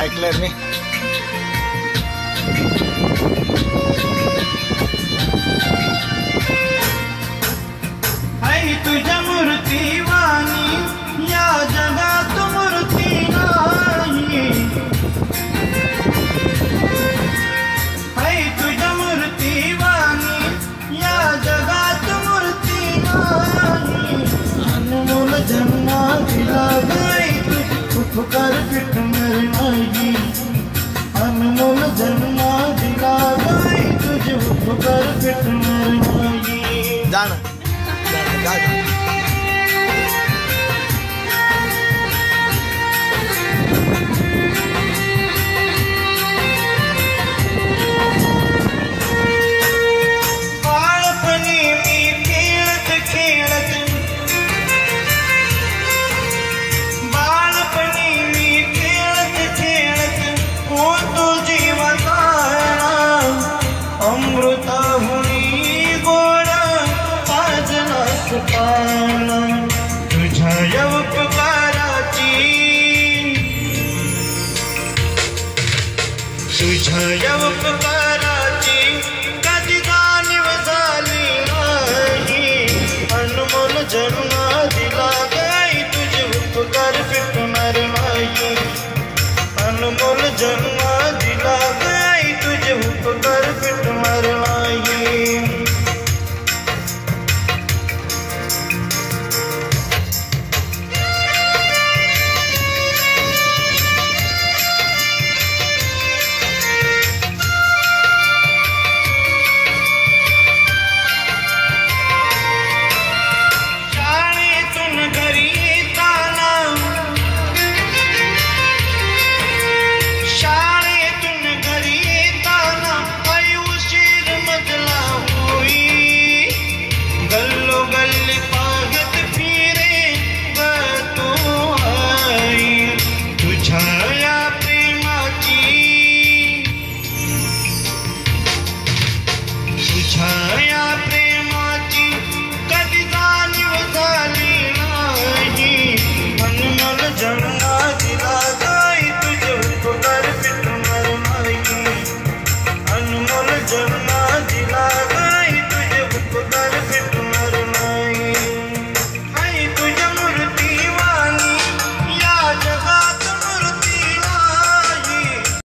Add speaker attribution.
Speaker 1: ऐकलंय मी.
Speaker 2: आई तुझ्या मूर्तीवाणी या जगात मूर्ती नाही. आई तुझ्या मूर्तीवाणी या जगात मूर्ती नाही. अनमोल जन्मा दिला गई तुझे उपकार फिटणार नाही. अनमोल जन्मा दिला गई तुझे उपकार फिटणार नाही.
Speaker 1: जाणं
Speaker 2: बाळपणी मी खेळत खेळत, बाळपणी मी खेळत खेळत होतो जीवाचा अमृताहुनी गोड पाजला सुपाना. तुझ्या या उपकाराची, तुझ्या या उपकाराची कधी जाणीव झाली नाही. अनमोल जन्मा